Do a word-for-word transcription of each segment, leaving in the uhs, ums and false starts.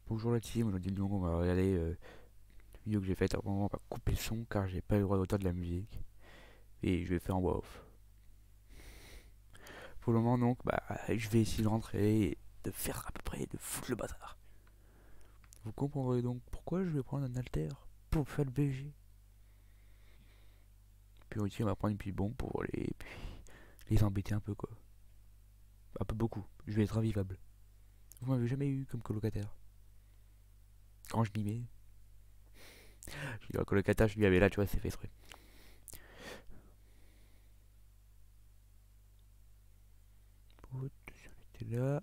Bonjour la team, aujourd'hui donc on va regarder euh, la vidéo que j'ai faite. Avant, on va couper le son car j'ai pas le droit d'auteur de la musique. Et je vais faire en voix off. Pour le moment donc, bah, je vais essayer de rentrer et de faire à peu près, de foutre le bazar. Vous comprendrez donc pourquoi je vais prendre un alter pour faire le B G. Puis aussi on va prendre une petite bombe pour les, puis, les embêter un peu quoi. Un peu beaucoup, je vais être invivable. Vous m'avez jamais eu comme colocataire. Quand je m'y mets, je dis un colocataire, je lui avais là, tu vois, c'est fait exprès. C'était là.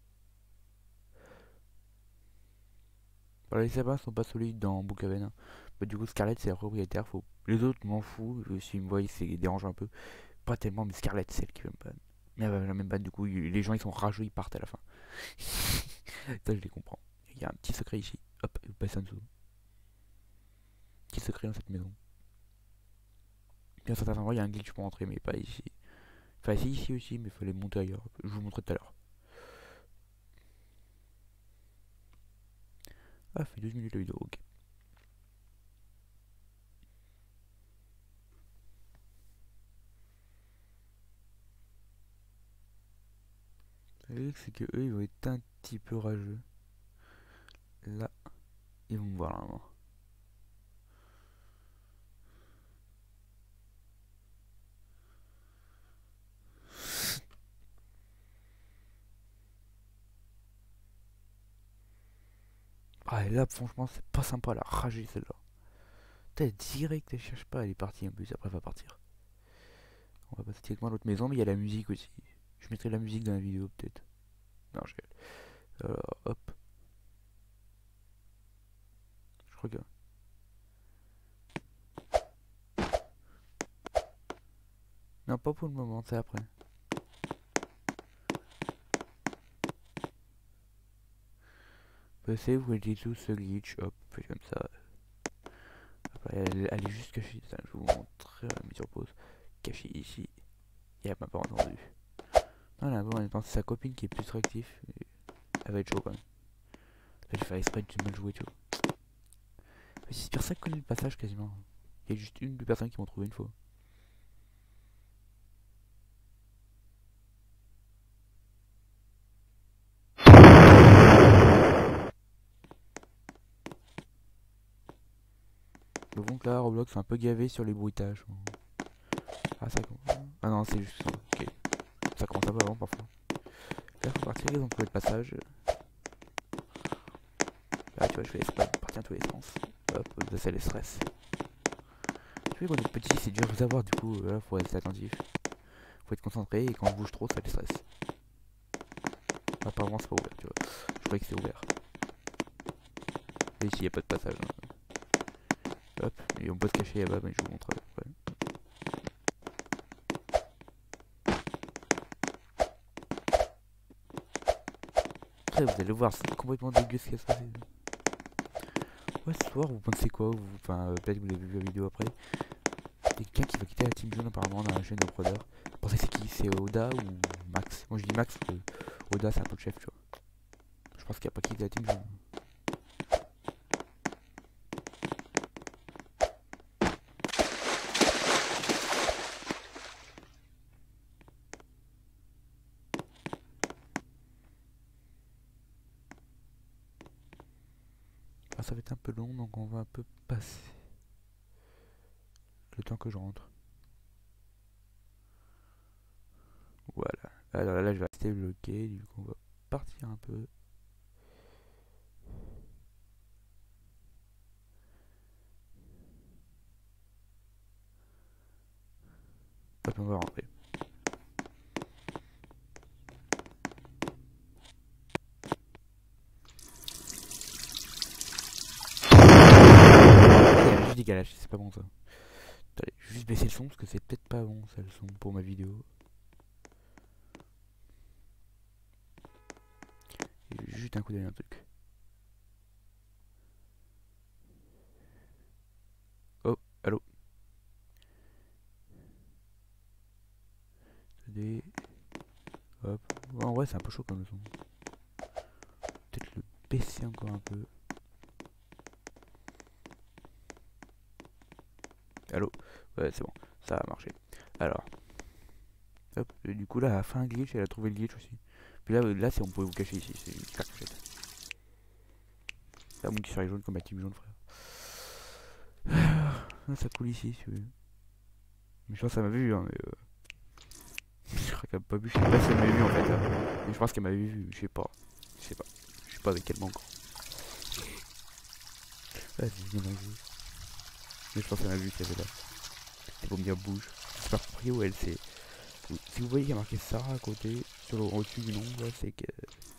Voilà, les sapins sont pas solides dans Brookhaven, hein. Bah, du coup, Scarlett c'est la propriétaire. Faut... Les autres, m'en fous. euh, S'ils me voient, c'est dérange un peu. Pas tellement, mais Scarlett, c'est celle qui veut me ban. Mais elle va jamais me ban, du coup, il- les gens ils sont rageux, ils partent à la fin. Ça, je les comprends. Il y a un petit secret ici. Hop, vous passez en dessous. Petit secret dans cette maison. Puis à certains endroits, il y a un glitch pour entrer, mais pas ici. Enfin, si, ici aussi, mais il fallait monter ailleurs. Je vous montrerai tout à l'heure. Ah, ça fait douze minutes la vidéo, ok. Le truc, c'est que eux, ils vont être un petit peu rageux. Là, ils vont me voir là, maintenant. Ah, et là, franchement, c'est pas sympa, la rager celle-là. T'as direct, elle cherche pas, elle est partie en plus, après elle va partir. On va passer directement à l'autre maison, mais il y a la musique aussi. Je mettrai la musique dans la vidéo peut-être. Non, je rigole. Alors, hop. Je crois que. Non, pas pour le moment, c'est après. Passez, vous voyez tous ce glitch, hop, fait comme ça. Après, elle, elle est juste cachée, ça, je vous montre, euh, mise sur pause. Cachée ici. Et elle m'a pas entendu. Non, là, bon, elle pense que c'est sa copine qui est plus réactive. Elle va être chaud quand même. Là, j'ai fait exprès de mal jouer, tu vois. Mais c'est personne qui connaît le passage quasiment. Il y a juste une deux personnes qui m'ont trouvé une fois. Le bon que là, Roblox c'est un peu gavé sur les bruitages. Ah, ça commence. Ah non, c'est juste ça. Ok. Ça commence un peu avant parfois. Là, faut partir, ils ont trouvé le passage. Là, tu vois, je fais exprès de partir dans tous les sens. Hop, ça, c'est le stress. Tu vois, quand on est petit, c'est dur de vous avoir, du coup, là, faut être attentif. Faut être concentré, et quand on bouge trop, ça le stress. Apparemment, c'est pas ouvert, tu vois. Je croyais que c'était ouvert. Et ici, y a pas de passage, hein. Hop, et on peut se cacher là-bas, mais je vous montre après. Après, vous allez voir, c'est complètement dégueu ce qu'il y a ça. Ouais, ce soir, vous pensez quoi vous... Enfin, euh, peut-être que vous avez vu la vidéo après. Il y a quelqu'un qui va quitter la Team Jaune apparemment dans la chaîne de Brother. Vous pensez que c'est qui? C'est Oda ou Max? Moi je dis Max parce que Oda c'est un peu le chef, tu vois. Je pense qu'il a pas quitté la Team Jaune. Ah, ça va être un peu long donc on va un peu passer le temps que je rentre. Voilà. Alors là, là je vais rester bloqué, du coup on va partir un peu. Hop, on va rentrer. Il y a juste des galaches, c'est pas bon ça. Attendez, je vais juste baisser le son parce que c'est peut-être pas bon ça le son pour ma vidéo. Et juste un coup d'œil un truc. Oh, allô. Attendez. Hop. Ouais, en vrai c'est un peu chaud comme le son. Peut-être le baisser encore un peu. Allô? Ouais, c'est bon, ça a marché. Alors, hop, et du coup là, elle a fait un glitch, elle a trouvé le glitch aussi. Puis là, là c'est on pouvait vous cacher ici, c'est une cachette. Là, mon qui serait jaune comme la team jaune, frère. Là, ça coule ici, si vous voulez. Mais je pense que ça m'a vu, hein, mais euh... je crois qu'elle m'a pas vu, je sais pas si elle m'a vu en fait. Hein. Mais je pense qu'elle m'avait vu, je sais pas. Je sais pas. Je sais pas avec elle encore. Vas-y, viens dans le jeu. Mais je pense qu'elle m'a vu qu'elle était là. C'est pour me dire bouge. C'est pas compris où elle c'est. Si vous voyez qu'il y a marqué Sarah à côté, sur le au-dessus du nom, là, c'est que.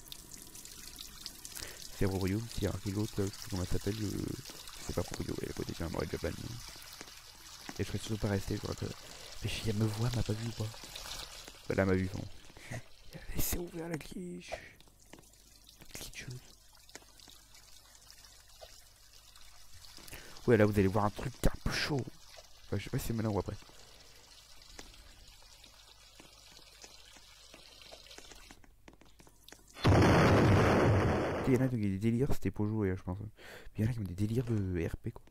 C'est Royaume, s'il y a marqué l'autre, je sais plus comment elle s'appelle, je... je sais pas Proprio, elle est à côté, tiens, m'aurait déjà banni. Et je serais surtout pas resté, je crois que. Mais si elle me voit, elle m'a pas vu ou pas? Bah là, elle m'a vu, bon. Laissez ouvert la glitch. Glitcheuse. Ouais, là, vous allez voir un truc un peu chaud. Enfin, je sais pas si c'est maintenant ou après. Il y en a qui ont des délires, c'était pour jouer, je pense. Il y en a qui ont des délires de R P, quoi.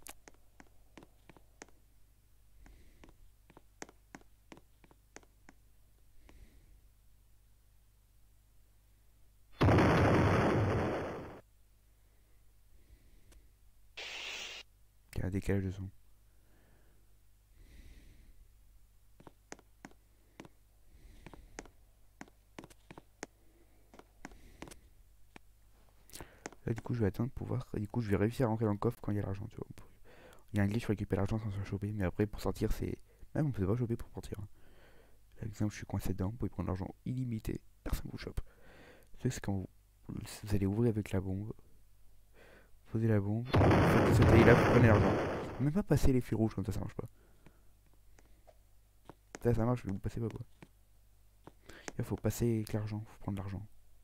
Il y a un décalage de son. Là, du coup, je vais attendre pour voir. Du coup, je vais réussir à rentrer dans le coffre quand il y a l'argent, tu vois. Il y a un glitch pour récupérer l'argent sans se choper, mais après, pour sortir, c'est. Même on peut pas choper pour sortir. Hein. Par exemple, je suis coincé dedans, vous pouvez prendre l'argent illimité, personne vous chope. C'est quand vous, vous allez ouvrir avec la bombe, posez la bombe, vous sautez là, vous prenez l'argent. Même pas passer les fils rouges comme ça, ça marche pas. Ça, ça marche, mais vous passez pas quoi. Il faut passer avec l'argent, faut prendre l'argent.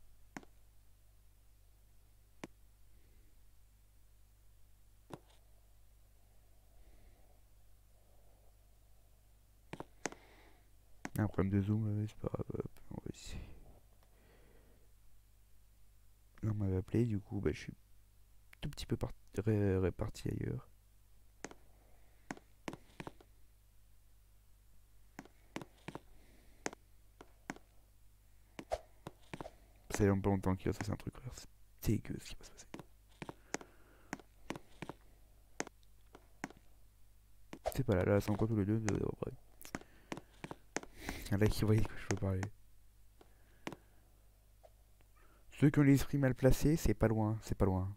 Il y a un problème de zoom, là, c'est pas grave. Hop, on va essayer. Là, on m'avait appelé, du coup, bah, je suis tout petit peu ré réparti ailleurs. Ça fait pas longtemps qu'il va se passer un truc, frère. C'est dégueu ce qui va se passer. C'est pas là, là, c'est encore tous les deux, de vrai. Là qui voyait que je peux parler. Ceux qui ont l'esprit mal placé, c'est pas loin, c'est pas loin.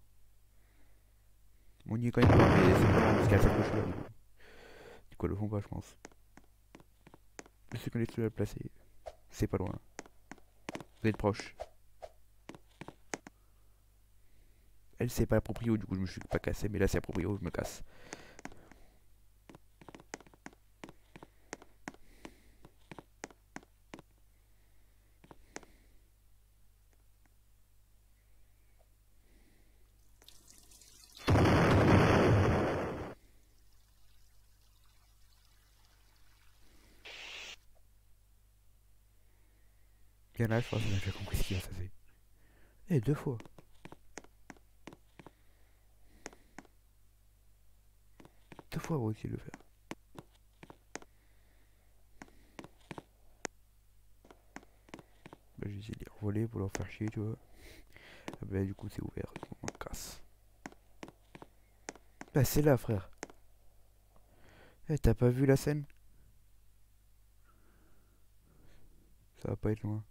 On y est quand même pas, mais c'est pas loin parce qu'elle s'accroche là. Du coup, elles le font pas, je pense. Ceux qui ont l'esprit mal placé, c'est pas loin. Vous êtes proche. Elle, c'est pas la proprio, du coup, je me suis pas cassé, mais là, c'est la proprio, je me casse. Bien là, je pense qu'on a déjà compris ce qui va se passer. Eh, deux fois. Deux fois, on va essayer de le faire. Bah, je vais essayer de les revoler pour leur faire chier, tu vois. Ah bah, du coup, c'est ouvert, on me casse. Bah, c'est là, frère. Eh, t'as pas vu la scène? Ça va pas être loin.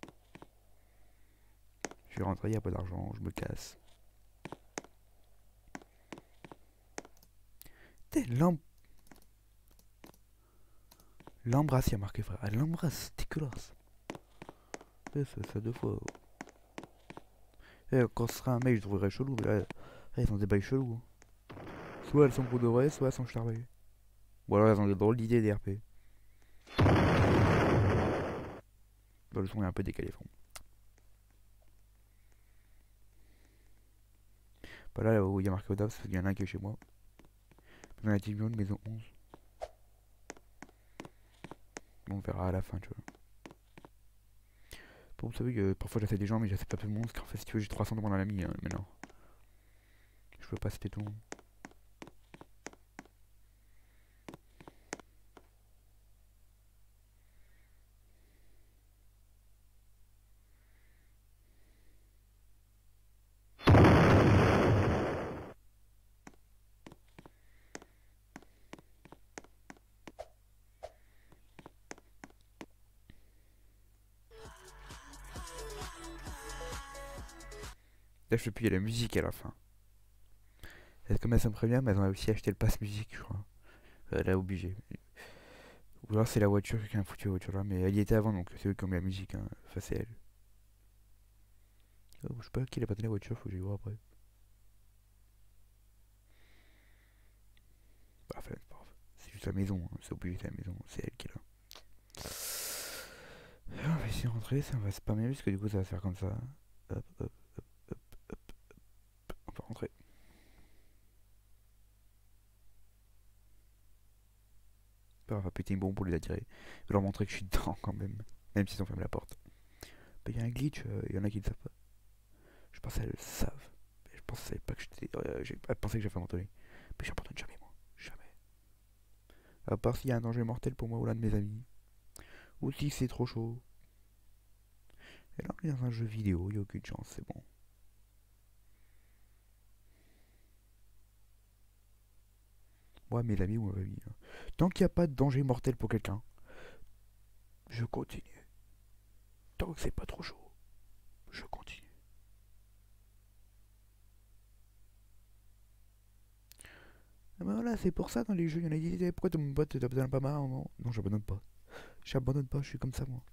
Je vais rentrer, y a pas d'argent, je me casse. T'es l'embrasse. L'embrasse, il y a marqué, frère. Elle l'embrasse, c'est dégueulasse. Eh, ça, ça deux fois. Eh, quand ce sera un mec, je trouverais chelou, mais là, là ils ont des bails chelous. Hein. Soit elles sont pour de vrai, soit elles sont charmées. Ou alors elles ont des drôles d'idées des R P. Bah, le son est un peu décalé, frère. Bah là, où il y a marqué Odaf, parce qu'il y en a un qui est chez moi. Dans la team jaune, maison onze. Bon, on verra à la fin, tu vois. Bon, vous savez que parfois j'accepte des gens, mais j'accepte pas tout le monde. Parce qu'en fait, si tu veux, j'ai trois cents dans l'ami hein, maintenant. Je veux pas accepter tout le monde. Là, je sais plus, il y a la musique à la fin. C'est comme Amazon Premium, mais elles ont aussi acheté le pass musique, je crois. Euh, là, obligé. Ou alors c'est la voiture qui a foutu la voiture là, mais elle y était avant, donc c'est eux qui ont mis la musique. Hein. Enfin, c'est elle. Oh, je sais pas qui a pas donné la voiture, faut que j'y vois après. Bah, enfin, c'est pas grave. C'est juste la maison, hein. C'est obligé, c'est la maison, c'est elle qui est là. On va essayer de rentrer, ça va spammer, parce que du coup ça va se faire comme ça. Hop, hop, hop, hop, hop, hop. On va rentrer. On va péter une bombe pour les attirer. Je vais leur montrer que je suis dedans quand même. Même s'ils ont fermé la porte. Il bah, y a un glitch, il euh, y en a qui ne savent pas. Je pensais qu'elles le savent. Mais je pensais pas que j'étais. Euh, j'ai pas pensé que j'avais abandonné. Mais j'abandonne jamais moi. Jamais. À part s'il y a un danger mortel pour moi ou l'un de mes amis. Ou si c'est trop chaud. Et là on est dans un jeu vidéo, il n'y a aucune chance, c'est bon. Moi, mes amis ou ma famille. Hein. Tant qu'il n'y a pas de danger mortel pour quelqu'un, je continue. Tant que c'est pas trop chaud, je continue. Ah ben voilà, c'est pour ça dans les jeux, il y en a qui disent pourquoi ton pote t'abandonne pas marre? Non, non j'abandonne pas. J'abandonne pas, je suis comme ça moi.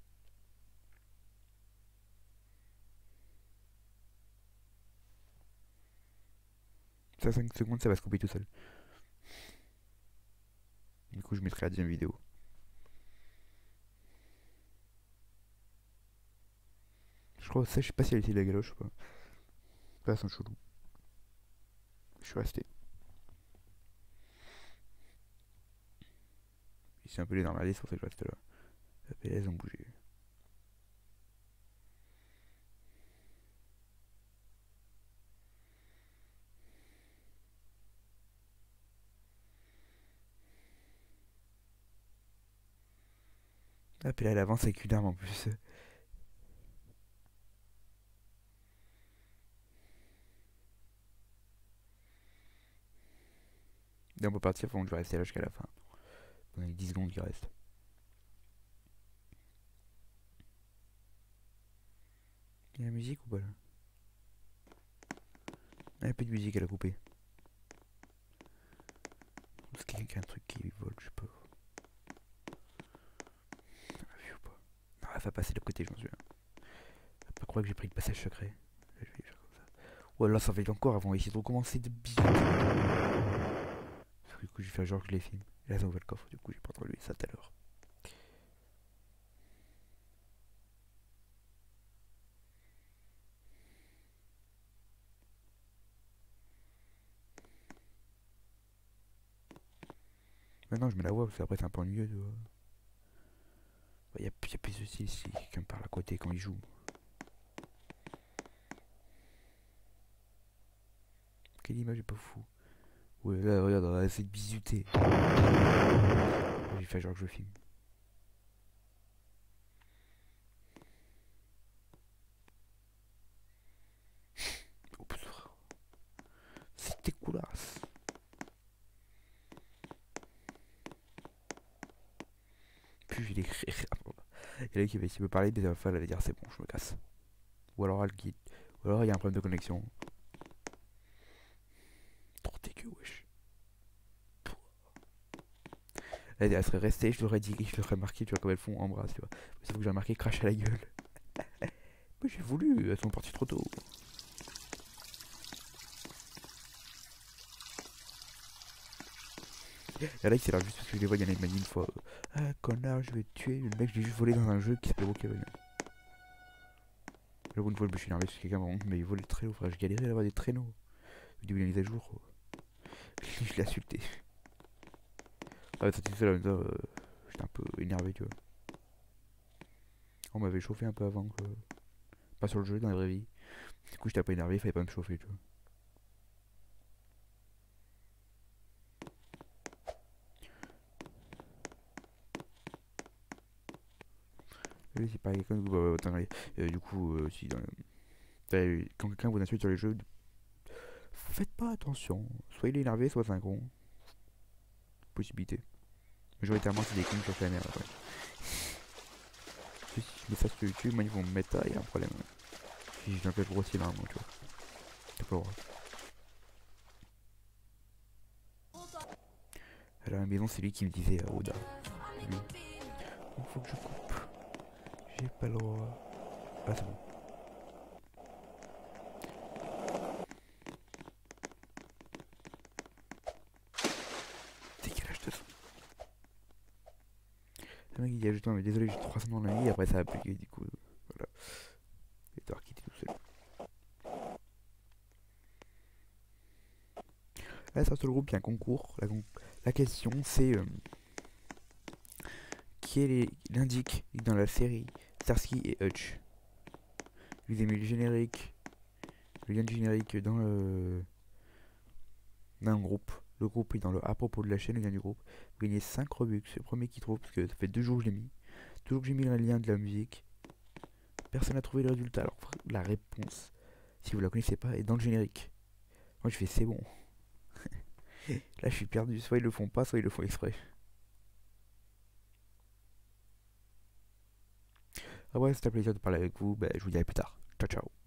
Ça cinq secondes, ça va se couper tout seul. Du coup, je mettrai la deuxième vidéo. Je crois, ça, je sais pas si elle était la galoche ou pas. Là, c'est un chelou. Je suis resté. Il s'est un peu les dans la liste, pour ça que je reste là. La P S ont bougé. Ah, puis là, elle avance avec une arme en plus. Et on peut partir, faut que je vais rester là jusqu'à la fin. On a les dix secondes qui restent. Il y a la musique ou pas là? Ah, il n'y a plus de musique, elle a coupé. Est-ce qu'il y a un truc qui vole, je sais pas. On l'a vu ou pas? Non, elle va passer de l'autre côté, je m'en souviens. Faut pas croire que j'ai pris le passage secret. Là, je vais faire comme ça. Ou alors ça va être encore avant, essayer de recommencer de bisous. Du coup, j'ai fait genre que je les filme. Et là, ça ouvre le coffre, du coup, j'ai pas entendu ça tout à l'heure. Maintenant, je mets la voix parce qu'après, c'est un peu ennuyeux. Il bah, y, a, y a plus de style si quelqu'un me parle à côté quand il joue. Quelle image est pas fou. Ouais, là, regarde, on va essayer de bisuter. J'ai fait genre que je filme. Oups. C'était coolasse. Puis je vais l'écrire. Il y en a qui va essayer de me parler, mais à la fin, elle va dire c'est bon, je me casse. Ou alors elle quitte. Ou alors il y a un problème de connexion. Trop dégueu, wesh. Elle, elle serait restée, je l'aurais dit, je l'aurais marqué, tu vois, comme elles font embrasse, tu vois. Sauf que j'ai marqué crash à la gueule. Mais j'ai voulu, elles sont parties trop tôt. Et là, c'est là juste parce que je les vois, il y en a qui m'a dit une fois ah, connard, je vais te tuer. Le mec, je l'ai juste volé dans un jeu qui s'appelle Walkhaven. J'avoue, une fois, je me suis énervé parce que quelqu'un m'a il volait le traîneau, frère. Je galérais à avoir des traîneaux. Je dis, il a mis à jour. Je l'ai insulté. Ah, c'était ça, là, même temps, euh, j'étais un peu énervé, tu vois. On m'avait chauffé un peu avant que. Pas sur le jeu, dans la vraie vie. Du coup, j'étais pas énervé, il fallait pas me chauffer, tu vois. Oui, c'est pareil, comme, bah, attends, allez, euh, du coup, euh, si dans le- t'as- quand quelqu'un vous insulte sur les jeux, faites pas attention. Soit il est énervé, soit c'est un con. Possibilité. Majoritairement, c'est des cons sur la merde après. Si je mets ça sur YouTube, moi ils vont me mettre ça, il y a un problème. Si je viens grossier normalement, tu vois. T'as pas le droit. À la maison, c'est lui qui me disait à Oda. Lui. Il faut que je coupe. J'ai pas le droit. Ah, c'est bon. Décalage de son. Le mec il dit ajouté, mais désolé, j'ai trois cents dans la vie, après ça a appliqué, du coup. Voilà. Et t'as quitté tout seul. Là, sur le groupe, il y a un concours. La, con la question, c'est euh, qui est l'indique dans la série Starsky et Hutch. Vous avez mis le générique, le lien du générique dans le, dans le groupe. Le groupe est dans le à propos de la chaîne, le lien du groupe. Vous gagnez cinq Robux. C'est le premier qui trouve, parce que ça fait deux jours que je l'ai mis. Deux jours que j'ai mis le lien de la musique. Personne n'a trouvé le résultat. Alors, la réponse, si vous la connaissez pas, est dans le générique. Moi, je fais c'est bon. Là, je suis perdu. Soit ils le font pas, soit ils le font exprès. Ah ouais, c'était un plaisir de parler avec vous. Bah, je vous dis à plus tard. Ciao, ciao.